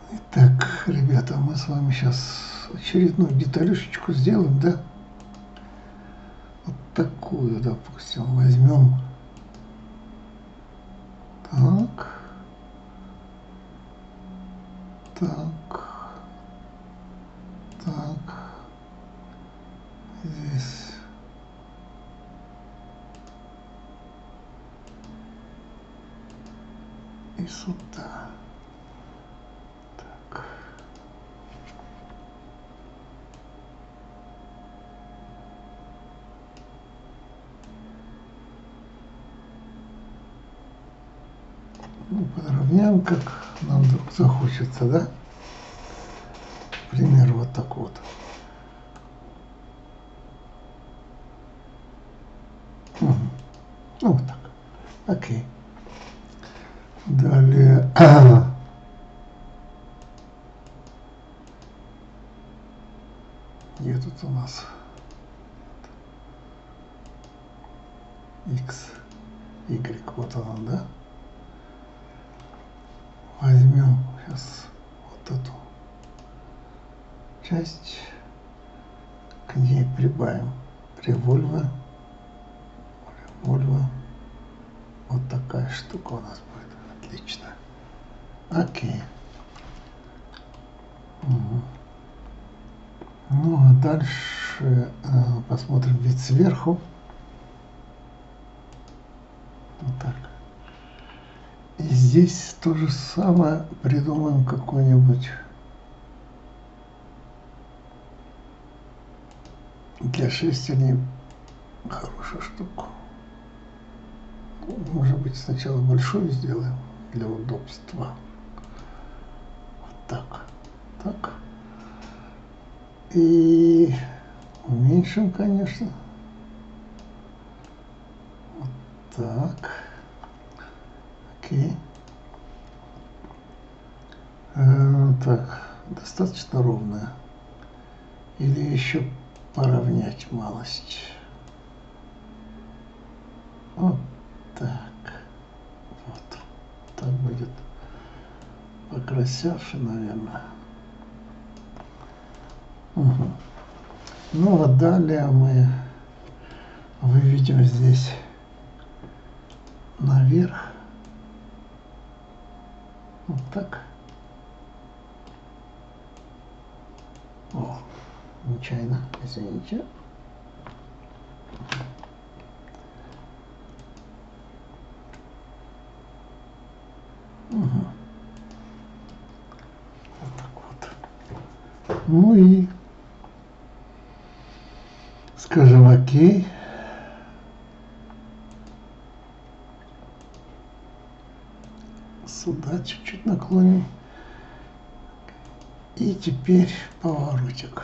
Итак, ребята, мы с вами сейчас очередную деталюшечку сделаем, да? Вот такую, допустим, возьмем. Так. Так. Так. Здесь. И сюда. Так. Ну, подровняем, как нам вдруг захочется, да? К примеру, вот так вот. Ну, вот так. Окей. Далее. Где тут у нас X, Y, вот она, да? Возьмем сейчас вот эту часть, к ней прибавим револьвер. Вот такая штука у нас будет. Отлично. Окей. Угу. Ну а дальше посмотрим вид сверху. Вот так. И здесь то же самое придумаем какую-нибудь для шестерни хорошую штуку. Может быть, сначала большую сделаем для удобства. Вот так. Так. И уменьшим, конечно. Вот так. Окей. Так, достаточно ровная. Или еще поровнять малость. Вот так. Вот. Так будет покрасивше, наверное. Угу. Ну а далее мы выведем здесь наверх. Вот так. О, нечаянно, извините. Угу. Вот так вот. Ну и скажем окей. Сюда чуть-чуть наклоним. И теперь поворотик.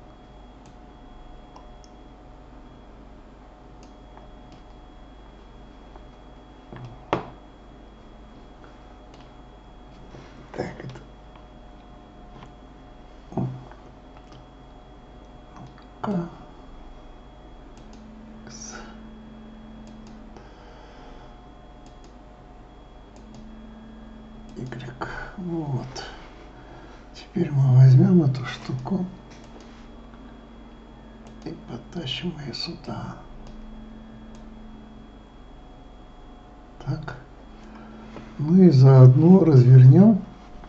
Так, это. К. X. Y. Вот. Теперь мы возьмем эту штуку и потащим ее сюда. Так. Ну и заодно развернем.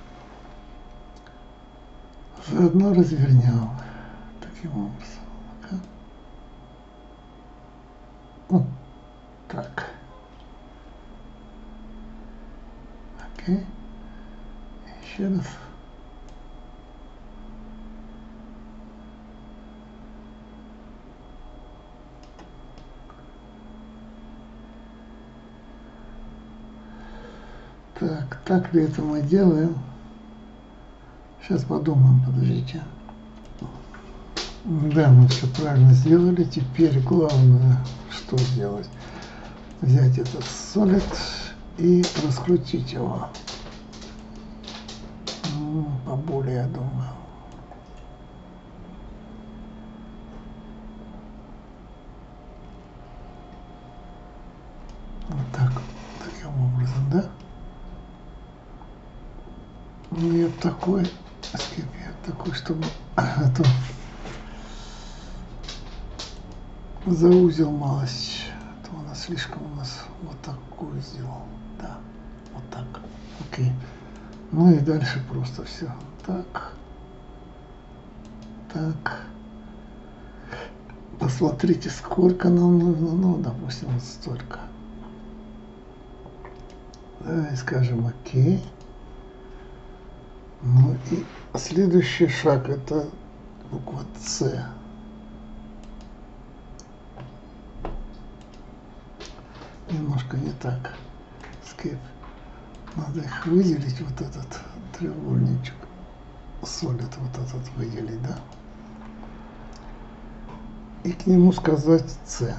Таким образом. Вот так. Окей. Еще раз. Так ли это мы делаем? Сейчас подумаем, подождите. Да, мы все правильно сделали. Теперь главное, что сделать? Взять этот солид и раскрутить его. Поболее, я думаю. Вот так, таким образом, да? Ну я такой, чтобы это заузел малость. Это у нас слишком вот такую сделал. Да, вот так. Окей. Ну и дальше просто все. Так. Так. Посмотрите, сколько нам нужно. Ну, допустим, вот столько. Давай скажем окей. Ну и следующий шаг — это буква С. Немножко не так. Skip. Надо их выделить, вот этот треугольничек. Solid вот этот выделить, да? И к нему сказать С.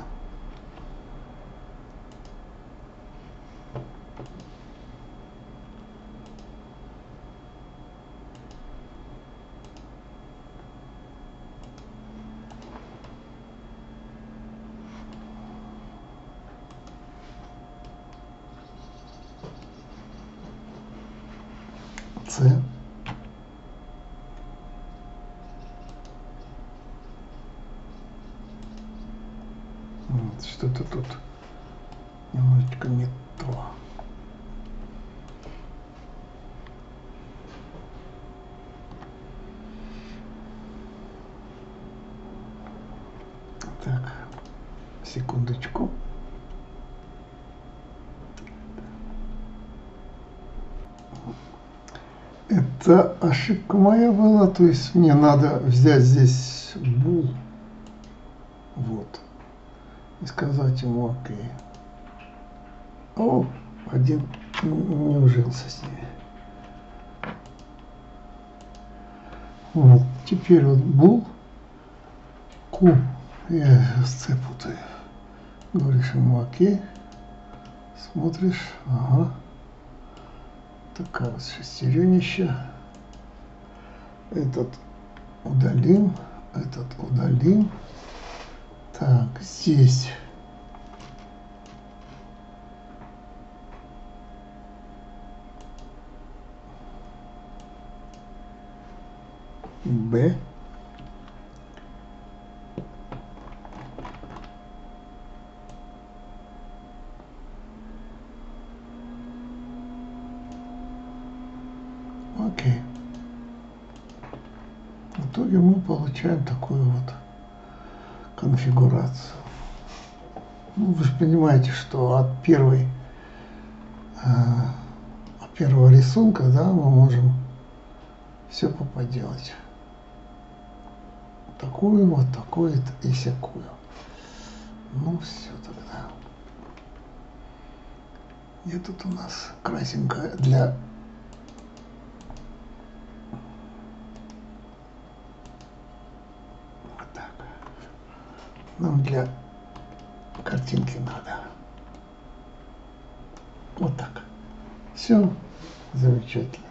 С. Что-то тут немножечко не то. Так, секундочку. Это ошибка моя была, то есть мне надо взять здесь bool, вот, и сказать ему окей. О, один не ужился с ними. Вот, теперь вот bool, q, я с c путаю. Говоришь ему окей, смотришь, ага. Такая вот шестеренища. Этот удалим, этот удалим. Так, здесь Б. Окей. В итоге мы получаем такую вот конфигурацию. Ну, вы же понимаете, что от первого рисунка, да, мы можем все поподелать. Такую вот, такую и всякую. Ну все тогда. И тут у нас красненькая для вот так. Нам для картинки надо. Вот так. Все замечательно.